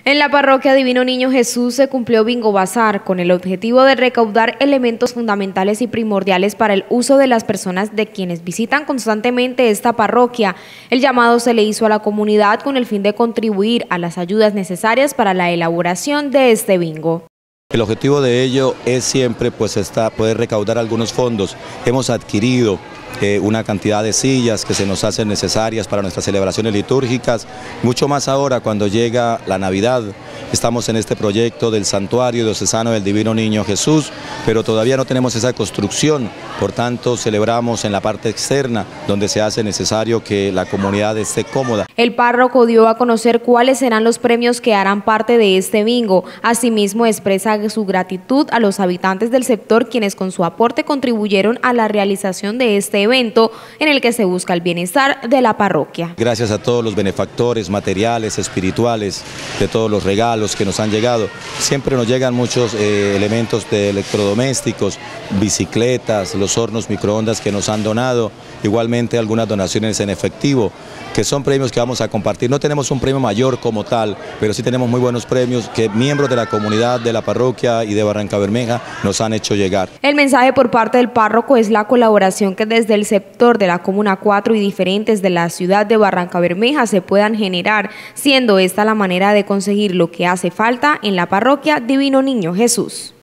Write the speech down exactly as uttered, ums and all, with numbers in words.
En la parroquia Divino Niño Jesús se cumplió Bingo Bazar con el objetivo de recaudar elementos fundamentales y primordiales para el uso de las personas de quienes visitan constantemente esta parroquia. El llamado se le hizo a la comunidad con el fin de contribuir a las ayudas necesarias para la elaboración de este bingo. El objetivo de ello es siempre pues, está, poder recaudar algunos fondos. Hemos adquirido eh, una cantidad de sillas que se nos hacen necesarias para nuestras celebraciones litúrgicas, mucho más ahora cuando llega la Navidad. Estamos en este proyecto del Santuario Diocesano del Divino Niño Jesús, pero todavía no tenemos esa construcción, por tanto celebramos en la parte externa, donde se hace necesario que la comunidad esté cómoda. El párroco dio a conocer cuáles serán los premios que harán parte de este bingo. Asimismo, expresa su gratitud a los habitantes del sector, quienes con su aporte contribuyeron a la realización de este evento, en el que se busca el bienestar de la parroquia. Gracias a todos los benefactores materiales, espirituales, de todos los regalos que nos han llegado. Siempre nos llegan muchos eh, elementos de electrodomésticos, bicicletas, los hornos microondas que nos han donado, igualmente algunas donaciones en efectivo, que son premios que vamos a compartir. No tenemos un premio mayor como tal, pero sí tenemos muy buenos premios que miembros de la comunidad de la parroquia y de Barrancabermeja nos han hecho llegar. El mensaje por parte del párroco es la colaboración que desde el sector de la Comuna cuatro y diferentes de la ciudad de Barrancabermeja se puedan generar, siendo esta la manera de conseguir lo que hace falta en la parroquia Divino Niño Jesús.